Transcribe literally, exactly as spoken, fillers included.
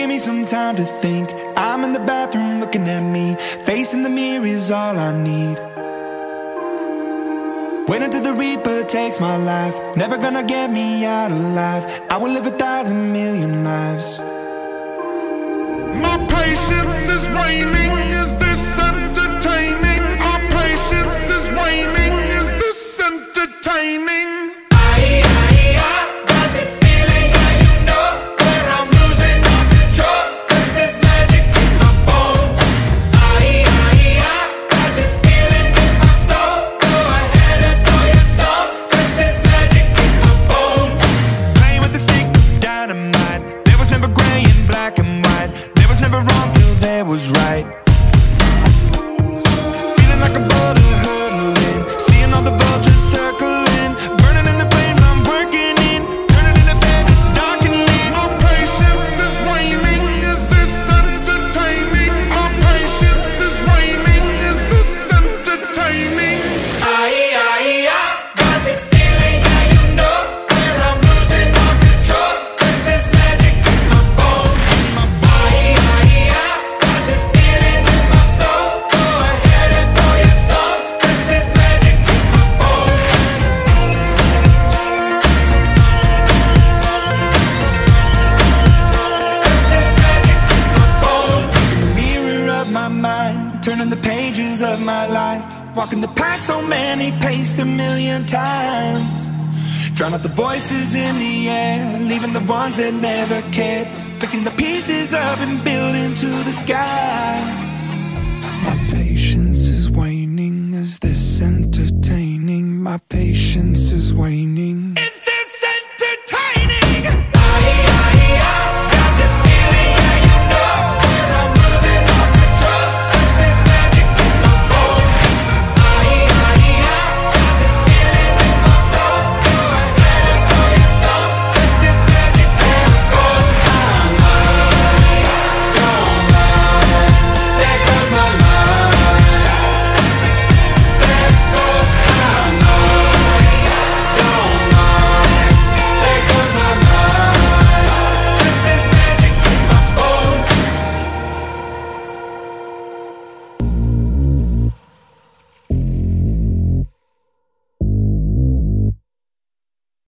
me some time to think. I'm in the bathroom looking at me. Facing the mirror is all I need. Wait until the Reaper takes my life. Never gonna get me out alive. I will live a thousand million lives. My patience is waning. Is this entertaining? Our patience is waning. Is this entertaining? Was right. Feeling like a boulder hurtling, seeing all the vultures circling, burning in the flames I'm working in, turning in the bed it's darkening. Our patience is waning. Is this entertaining? Our patience is waning. Is this entertaining? I, I, I got this feeling, yeah, you know, where I'm losing all control. Cause there's magic in my bones. My body, I, I, I turning the pages of my life, walking the path so many paced a million times. Drown out the voices in the air, leaving the ones that never cared, picking the pieces up and building to the sky. My patience is waning. Is this entertaining? My patience is waning.